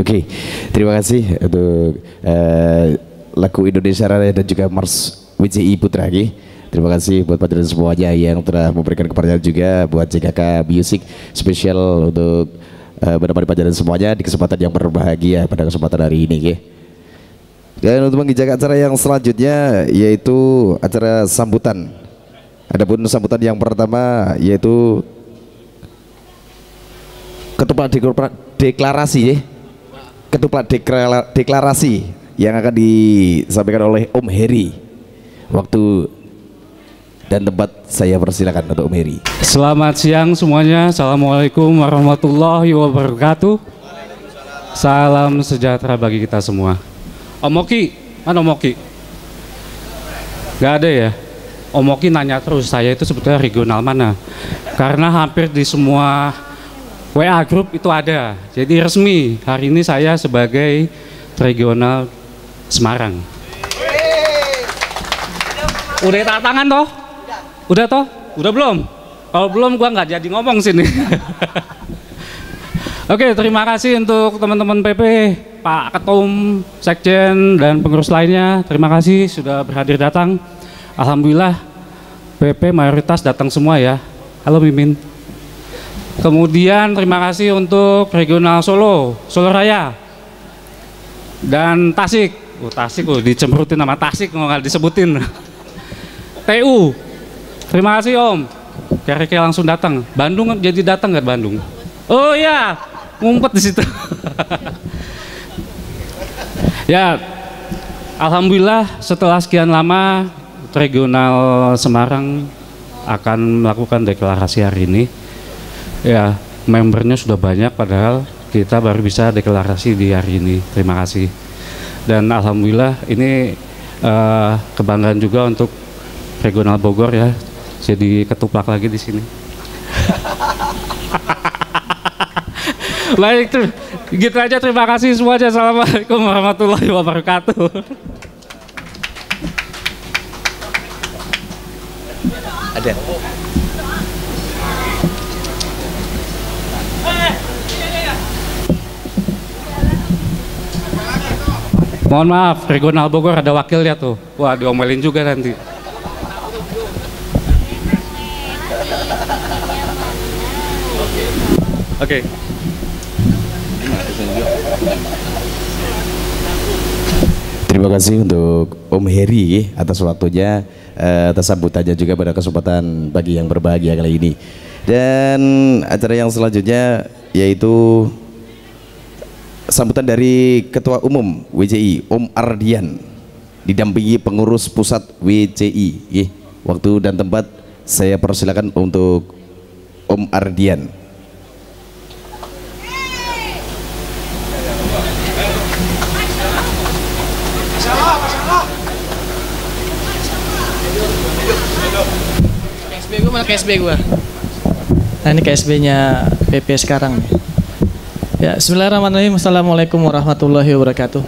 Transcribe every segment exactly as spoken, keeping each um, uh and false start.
Oke, terima kasih untuk uh, lagu Indonesia Raya dan juga Mars W J I Putra. Oke. Terima kasih buat patriot semuanya yang telah memberikan kepercayaan juga buat J K K Music spesial untuk uh, menemani pelajaran semuanya di kesempatan yang berbahagia pada kesempatan hari ini. Okay. Dan untuk menginjak acara yang selanjutnya yaitu acara sambutan. Adapun sambutan yang pertama yaitu ketupat deklarasi ya. Ketupat deklarasi yang akan disampaikan oleh Om Heri. Waktu dan tempat saya persilakan untuk Om Heri. Selamat siang semuanya. Assalamualaikum warahmatullahi wabarakatuh. Salam sejahtera bagi kita semua. Om Oki, mana Om Oki? Gak ada ya? Om Oki nanya terus, saya itu sebetulnya regional mana? Karena hampir di semua W A grup itu ada. Jadi resmi hari ini saya sebagai regional Semarang. Udah tak tangan toh? Udah toh? Udah belum? Kalau belum gua nggak jadi ngomong sini. Oke, terima kasih untuk teman-teman P P, Pak Ketum, Sekjen dan pengurus lainnya. Terima kasih sudah berhadir datang. Alhamdulillah P P mayoritas datang semua ya. Halo Mimin. Kemudian terima kasih untuk regional Solo, Solo Raya dan Tasik. Oh, Tasik oh, dicemrutin nama Tasik nggak disebutin. T U. Terima kasih Om. Kira-kira langsung datang. Bandung jadi datang nggak Bandung? Oh iya, ngumpet di situ. Ya, alhamdulillah setelah sekian lama regional Semarang akan melakukan deklarasi hari ini. Ya, membernya sudah banyak padahal kita baru bisa deklarasi di hari ini. Terima kasih. Dan alhamdulillah ini uh, kebanggaan juga untuk regional Bogor ya. Jadi ketuplak lagi di sini. Baik, tuh, gitu aja. Terima kasih semuanya. Assalamualaikum warahmatullahi wabarakatuh. Ada. Mohon maaf, regional Bogor ada wakilnya tuh. Wah, diomelin juga nanti. Oke. Okay. Terima kasih untuk Om Heri atas waktunya, atas sambutannya juga pada kesempatan pagi yang berbahagia kali ini. Dan acara yang selanjutnya yaitu sambutan dari Ketua Umum W J I Om Ardian didampingi pengurus pusat W J I. Waktu dan tempat saya persilakan untuk Om Ardian. K S B gue mana K S B gue? Nah ini K S B-nya P P sekarang. Ya, bismillahirrahmanirrahim. Assalamualaikum warahmatullahi wabarakatuh.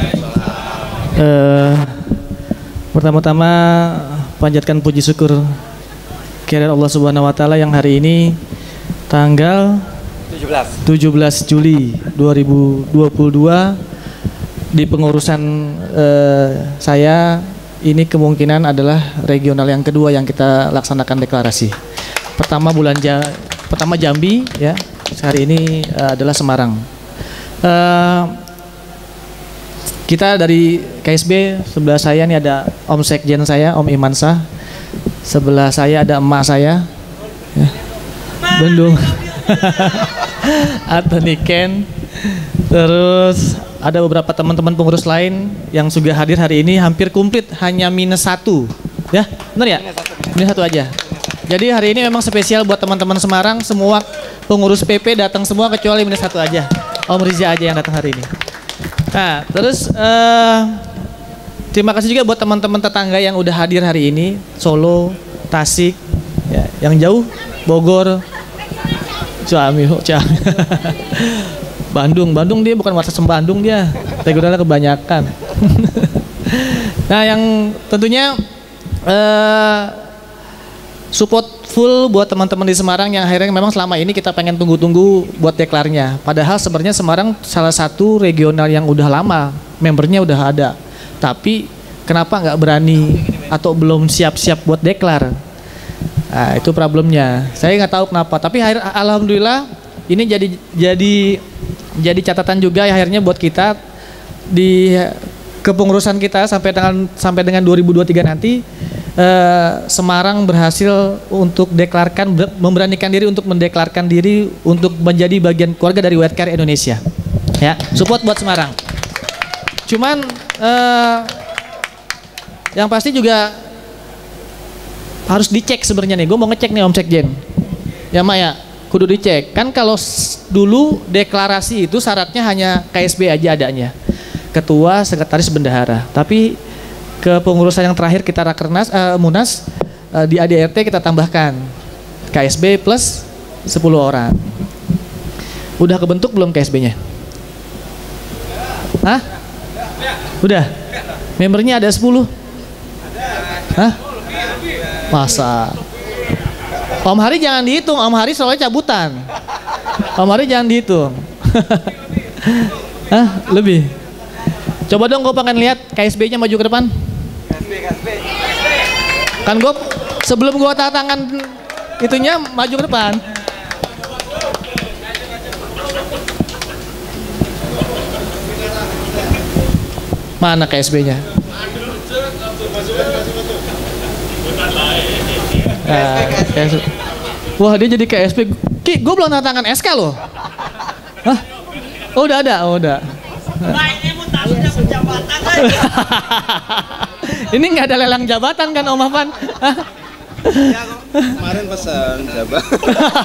Uh, Pertama-tama panjatkan puji syukur kehadirat Allah Subhanahu wa taala yang hari ini tanggal tujuh belas Juli dua ribu dua puluh dua di pengurusan uh, saya ini kemungkinan adalah regional yang kedua yang kita laksanakan deklarasi. Pertama bulan ja pertama Jambi ya. Hari ini uh, adalah Semarang. Uh, kita dari K S B, sebelah saya ini ada Om Sekjen saya, Om Imansah. Sebelah saya ada emak saya, ya. Bendung, atau Niken. Terus ada beberapa teman-teman pengurus lain yang sudah hadir hari ini, hampir komplit, hanya minus satu, ya, benar ya? Minus satu aja. Jadi hari ini memang spesial buat teman-teman Semarang, semua pengurus P P datang semua kecuali minus satu aja. Om Riza aja yang datang hari ini. Nah, terus uh, terima kasih juga buat teman-teman tetangga yang udah hadir hari ini, Solo, Tasik, ya, yang jauh, Bogor, Ciamil, Ciamil. Bandung, Bandung dia bukan warsa Bandung dia, regionalnya kebanyakan. Nah, yang tentunya uh, support grateful buat teman-teman di Semarang yang akhirnya memang selama ini kita pengen tunggu-tunggu buat deklarnya. Padahal sebenarnya Semarang salah satu regional yang udah lama, membernya udah ada. Tapi kenapa nggak berani atau belum siap-siap buat deklar? Nah, itu problemnya. Saya nggak tahu kenapa. Tapi akhir, alhamdulillah ini jadi jadi jadi catatan juga ya akhirnya buat kita di kepengurusan kita sampai dengan sampai dengan dua ribu dua puluh tiga nanti. Uh, Semarang berhasil untuk deklarkan, memberanikan diri untuk mendeklarkan diri untuk menjadi bagian keluarga dari Wetcare Indonesia. Ya, support buat Semarang. Cuman uh, yang pasti juga harus dicek sebenarnya nih. Gue mau ngecek nih Om Sekjen. Ya Maya, kudu dicek. Kan kalau dulu deklarasi itu syaratnya hanya K S B aja adanya. Ketua, sekretaris, bendahara. Tapi kepengurusan yang terakhir kita rakernas uh, munas uh, di A D R T kita tambahkan K S B plus sepuluh orang. Udah kebentuk belum K S B-nya? Hah? Udah. Membernya ada sepuluh? Hah? Masa? Om Hari jangan dihitung, Om Hari soalnya cabutan. Om Hari jangan dihitung. Hah? Lebih? Coba dong gue pengen lihat K S B-nya maju ke depan. Kan gue sebelum gue tanda tangan itunya maju ke depan. Mana K S B-nya? Nah, K S B. Wah dia jadi K S B. Ki, gue belum tanda tangan S K loh. Hah? Oh udah ada, oh udah. Ini nggak ada lelang jabatan kan Om Afan? Ya, kemarin pesan jabatan.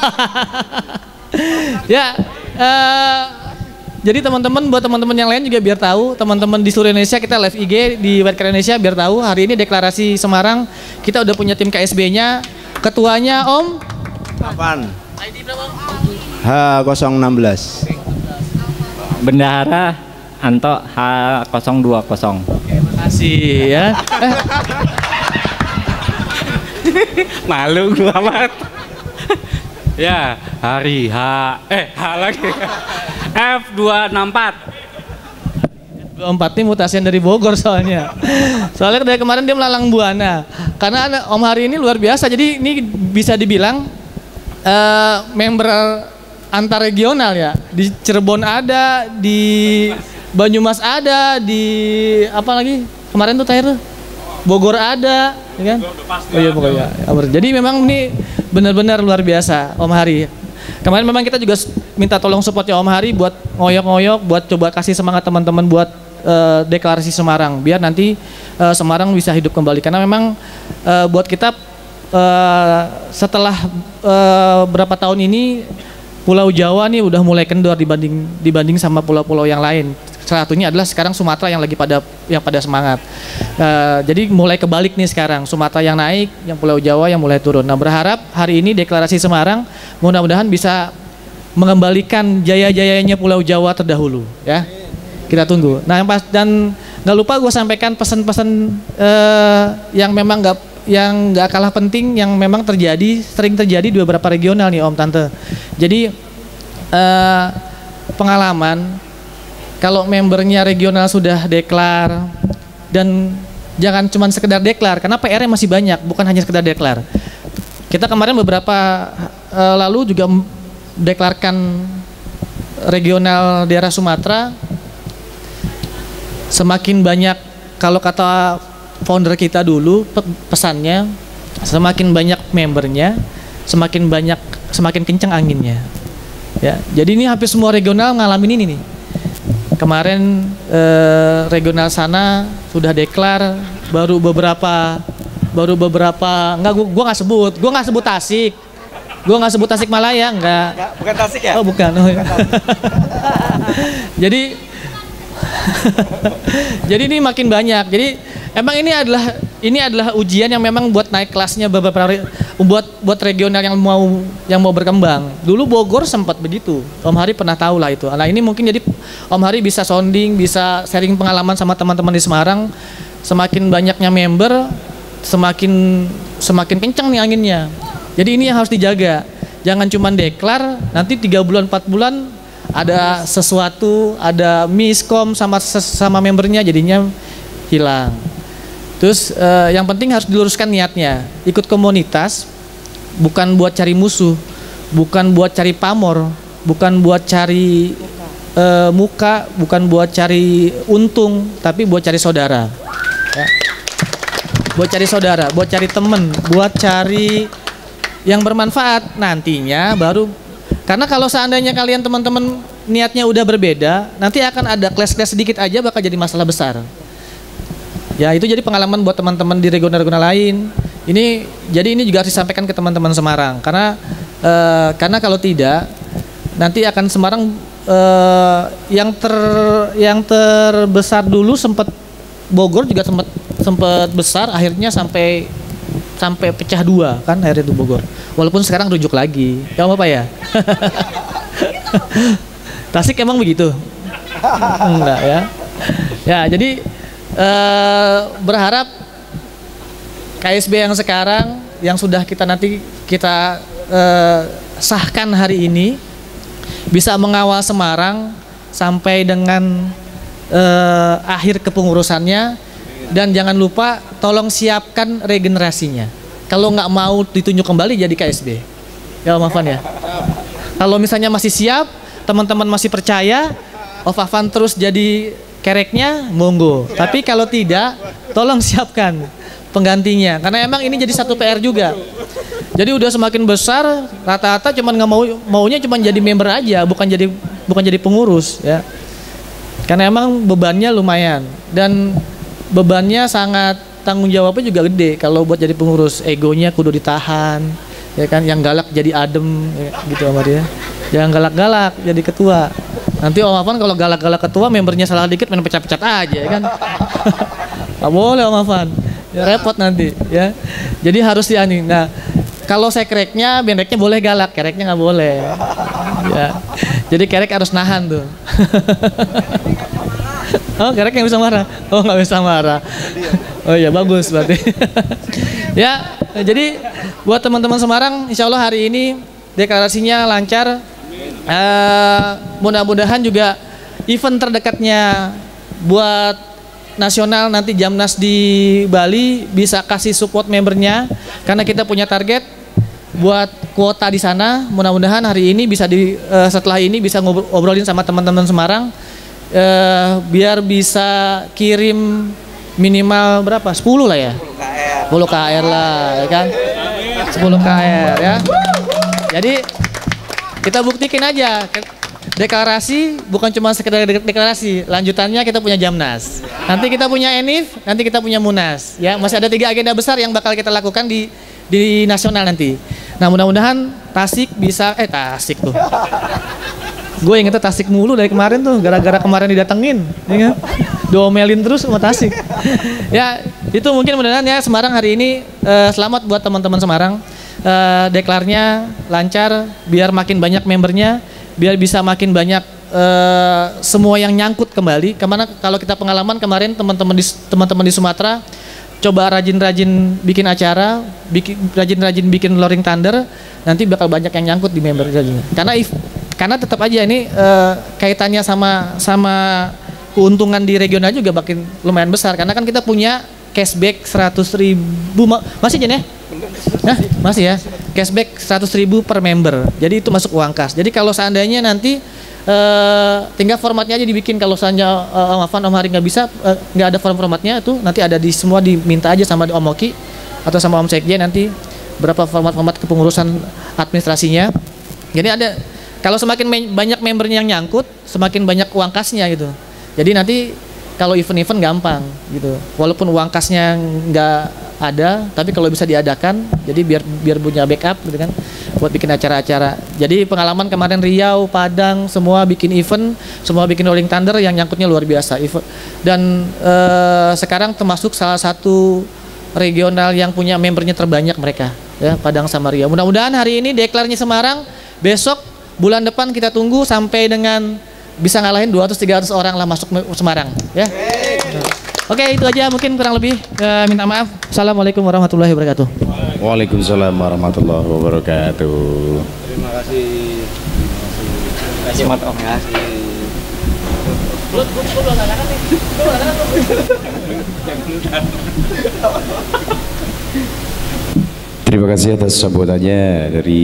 Ya, uh, jadi teman-teman buat teman-teman yang lain juga biar tahu, teman-teman di seluruh Indonesia kita live I G di Wetcare Indonesia biar tahu hari ini deklarasi Semarang kita udah punya tim K S B-nya, ketuanya Om. Kapan? I D berapa? H nol enam belas. Bendahara Anto H nol dua nol. Terima kasih ya. Eh. Malu gua amat. Ya, Hari H eh H lagi. F dua enam empat. dua empat ini mutasian dari Bogor soalnya. Soalnya dari kemarin dia melalang buana. Karena ada Om Hari ini luar biasa. Jadi ini bisa dibilang uh, member antar regional ya. Di Cirebon ada, di Banyumas ada, di apa lagi? Kemarin tuh terakhir tuh Bogor ada, ya kan? Oh iya pokoknya. Jadi memang ini benar-benar luar biasa Om Hari. Kemarin memang kita juga minta tolong supportnya Om Hari buat ngoyok-ngoyok, buat coba kasih semangat teman-teman buat uh, deklarasi Semarang, biar nanti uh, Semarang bisa hidup kembali. Karena memang uh, buat kita uh, setelah uh, berapa tahun ini Pulau Jawa nih udah mulai kendor dibanding dibanding sama pulau-pulau yang lain. Salah satunya adalah sekarang Sumatera yang lagi pada yang pada semangat. Uh, jadi mulai kebalik nih sekarang, Sumatera yang naik, yang Pulau Jawa yang mulai turun. Nah berharap hari ini deklarasi Semarang mudah-mudahan bisa mengembalikan jaya-jayanya Pulau Jawa terdahulu, ya. Kita tunggu. Nah yang pas dan nggak lupa gue sampaikan pesan-pesan uh, yang memang nggak yang nggak kalah penting yang memang terjadi sering terjadi di beberapa regional nih Om Tante. Jadi uh, pengalaman. Kalau membernya regional sudah deklar dan jangan cuma sekedar deklar, karena P R-nya masih banyak, bukan hanya sekedar deklar. Kita kemarin beberapa uh, lalu juga deklarkan regional daerah Sumatera. Semakin banyak, kalau kata founder kita dulu pesannya, semakin banyak membernya, semakin banyak, semakin kencang anginnya. Ya, jadi ini hampir semua regional ngalamin ini nih. Kemarin eh, regional sana sudah deklar, baru beberapa, baru beberapa, enggak gua, gua nggak sebut, gua nggak sebut Tasik, gua nggak sebut Tasik Malaya, enggak. Enggak, bukan Tasik ya? Oh bukan. Oh, ya. Jadi, jadi ini makin banyak. Jadi emang ini adalah ini adalah ujian yang memang buat naik kelasnya beberapa buat buat regional yang mau yang mau berkembang. Dulu Bogor sempat begitu. Om Hari pernah tahu lah itu. Nah ini mungkin jadi Om Hari bisa sounding, bisa sharing pengalaman sama teman-teman di Semarang. Semakin banyaknya member, semakin semakin kencang nih anginnya. Jadi ini yang harus dijaga. Jangan cuma deklar, nanti tiga bulan empat bulan ada sesuatu, ada miskom sama sama membernya jadinya hilang. Terus eh, yang penting harus diluruskan niatnya. Ikut komunitas bukan buat cari musuh, bukan buat cari pamor, bukan buat cari eh, muka, bukan buat cari untung, tapi buat cari saudara. Ya. Buat cari saudara, buat cari temen, buat cari yang bermanfaat nantinya baru. Karena kalau seandainya kalian teman-teman niatnya udah berbeda, nanti akan ada clash-clash sedikit aja bakal jadi masalah besar. Ya itu jadi pengalaman buat teman-teman di regional-regional lain. Ini jadi ini juga harus disampaikan ke teman-teman Semarang karena eh, karena kalau tidak nanti akan Semarang eh, yang ter yang terbesar dulu sempat Bogor juga sempat sempat besar akhirnya sampai sampai pecah dua kan akhirnya itu Bogor. Walaupun sekarang rujuk lagi. Ya apa ya? Tasik emang begitu? Enggak ya. Ya jadi eh, berharap K S B yang sekarang yang sudah kita nanti kita eh, sahkan hari ini bisa mengawal Semarang sampai dengan eh, akhir kepengurusannya dan jangan lupa tolong siapkan regenerasinya. Kalau nggak mau ditunjuk kembali jadi K S B, ya Om Afan ya. Kalau misalnya masih siap, teman-teman masih percaya, Om Afan terus jadi kereknya, monggo. Tapi kalau tidak, tolong siapkan penggantinya. Karena emang ini jadi satu P R juga. Jadi udah semakin besar, rata-rata cuman nggak mau maunya cuman jadi member aja, bukan jadi bukan jadi pengurus ya. Karena emang bebannya lumayan dan bebannya sangat tanggung jawabnya juga gede kalau buat jadi pengurus. Egonya kudu ditahan ya kan, yang galak jadi adem ya, gitu sama dia. Jangan galak-galak jadi ketua. Nanti Om Afan kalau galak-galak ketua membernya salah dikit main pecat-pecat aja ya kan. Gak boleh Om Afan. Ya repot nanti ya. Jadi harus diani. Nah, kalau sekreknya bendeknya boleh galak, kereknya nggak boleh. Ya. Jadi kerek harus nahan tuh. Oh, kerek yang bisa marah. Oh, nggak bisa marah. Oh iya, bagus berarti. Ya, jadi buat teman-teman Semarang, insya Allah hari ini deklarasinya lancar. Uh, mudah-mudahan juga event terdekatnya buat nasional nanti Jamnas di Bali bisa kasih support membernya karena kita punya target buat kuota di sana. Mudah-mudahan hari ini bisa di uh, setelah ini bisa ngobrolin sama teman-teman Semarang. Uh, biar bisa kirim minimal berapa? sepuluh lah ya? sepuluh K R lah ya kan? sepuluh K R ya. Jadi kita buktikan aja deklarasi bukan cuma sekedar deklarasi, lanjutannya kita punya Jamnas. Nanti kita punya Enif, nanti kita punya Munas ya. Masih ada tiga agenda besar yang bakal kita lakukan di di nasional nanti. Nah, mudah-mudahan Tasik bisa eh Tasik tuh. Gue ingetnya Tasik mulu dari kemarin tuh, gara-gara kemarin didatengin, ya kan? Diomelin terus sama Tasik. Ya, itu mungkin mudah-mudahan ya Semarang hari ini eh, selamat buat teman-teman Semarang. Eh, deklarnya lancar, biar makin banyak membernya, biar bisa makin banyak eh, semua yang nyangkut kembali. Kemana kalau kita pengalaman kemarin teman-teman di teman-teman di Sumatera coba rajin-rajin bikin acara, bikin rajin-rajin bikin Loring Thunder, nanti bakal banyak yang nyangkut di member jadinya. Karena if Karena tetap aja ini uh, kaitannya sama sama keuntungan di regional juga makin lumayan besar. Karena kan kita punya cashback seratus ribu, masih aja ya? Nah, masih ya, cashback seratus ribu per member. Jadi itu masuk uang kas. Jadi kalau seandainya nanti uh, tinggal formatnya aja dibikin. Kalau seandainya uh, Om Afan, Om Hari nggak bisa, nggak uh, ada form formatnya itu nanti ada di semua diminta aja sama Om Oki atau sama Om Sekjen nanti berapa format-format kepengurusan administrasinya. Jadi ada. Kalau semakin me- banyak membernya yang nyangkut, semakin banyak uang kasnya gitu. Jadi nanti kalau event-event gampang gitu. Walaupun uang kasnya nggak ada, tapi kalau bisa diadakan, jadi biar biar punya backup gitu kan, buat bikin acara-acara. Jadi pengalaman kemarin Riau, Padang, semua bikin event, semua bikin Rolling Thunder yang nyangkutnya luar biasa. Dan eh, sekarang termasuk salah satu regional yang punya membernya terbanyak mereka, ya Padang sama Riau. Mudah-mudahan hari ini deklarnya Semarang, besok bulan depan kita tunggu sampai dengan bisa ngalahin dua ratus tiga ratus orang lah masuk Semarang ya. Oke, itu aja mungkin kurang lebih. Eh, minta maaf. Assalamualaikum warahmatullahi wabarakatuh. Waalaikumsalam warahmatullahi wabarakatuh. Terima kasih. Terima kasih. Terima kasih. Terima kasih atas sambutannya dari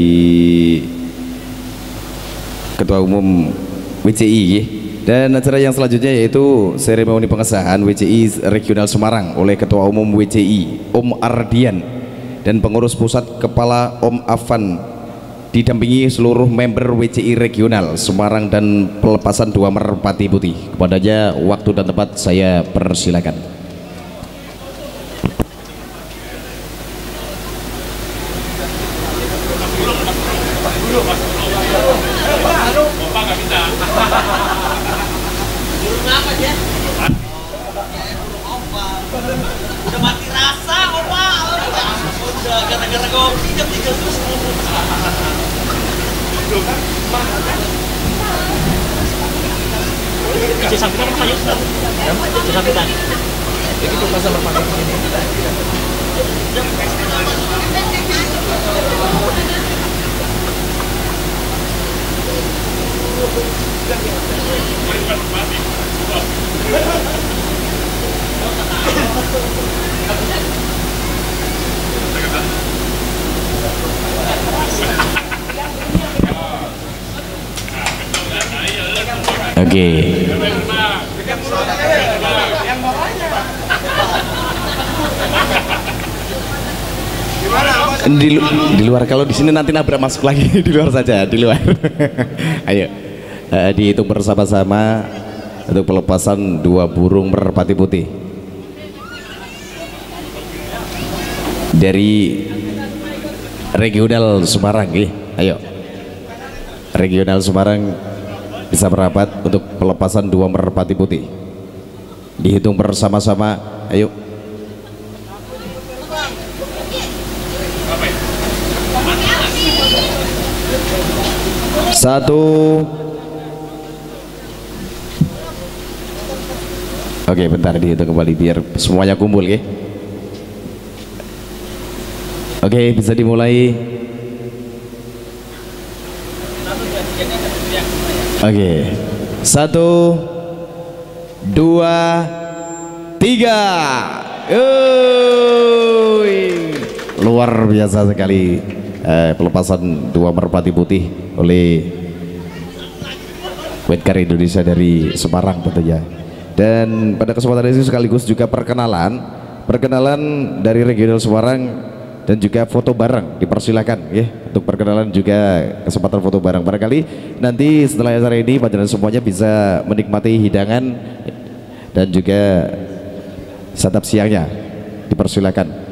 Ketua Umum W C I. Dan acara yang selanjutnya yaitu seremoni pengesahan W C I Regional Semarang oleh Ketua Umum W C I Om Ardian dan pengurus pusat Kepala Om Afan, didampingi seluruh member W C I Regional Semarang dan pelepasan dua merpati putih. Kepadanya waktu dan tempat saya persilakan. Udah mati rasa, Opa. Udah gara-gara kopi jam tiga terus. Ije sampitan apa yuk? Ije sampitan. Jadi tuh pasar merpati ini. Oke. Di, lu- di luar, kalau di sini nanti nabrak masuk lagi. Di luar saja, di luar. Ayo, eh, dihitung bersama-sama untuk pelepasan dua burung merpati putih dari Regional Semarang. Eh. Ayo, Regional Semarang bisa merapat untuk pelepasan dua merpati putih. Dihitung bersama-sama. Ayo. Satu. Oke, bentar dihitung kembali biar semuanya kumpul ya. Oke, bisa dimulai. Oke, satu, dua, tiga. Uy, luar biasa sekali eh, pelepasan dua merpati putih oleh Wetkar Indonesia dari Semarang tentunya. Dan pada kesempatan ini sekaligus juga perkenalan, perkenalan dari Regional Semarang dan juga foto bareng, dipersilakan ya untuk perkenalan juga kesempatan foto bareng. Barangkali nanti setelah acara ini panjenengan semuanya bisa menikmati hidangan dan juga santap siangnya, dipersilakan.